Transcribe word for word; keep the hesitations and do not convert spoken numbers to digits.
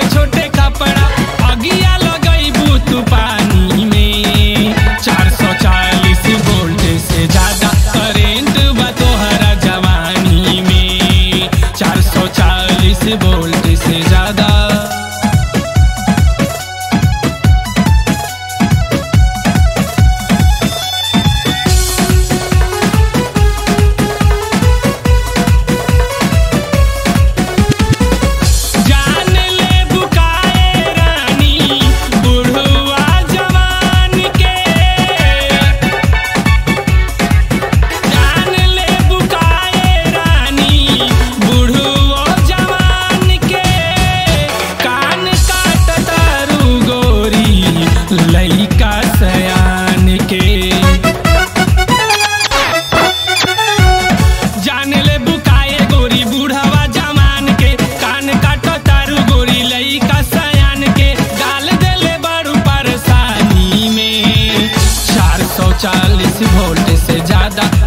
छोटे कपड़ा अगिया लगैबू तू पानी में। चार सौ चालीस वोल्ट से ज्यादा करेंट बा तोहरा जवानी में। चार सौ चालीस वोल्ट से ज्यादा। लइका सयान के जान ले बुकाए गोरी बूढ़वा जमान के। कान काटो तारू गोरी लइका सयान के। डाल देले बारू परेशानी में। चार सौ चालीस वोल्ट से ज्यादा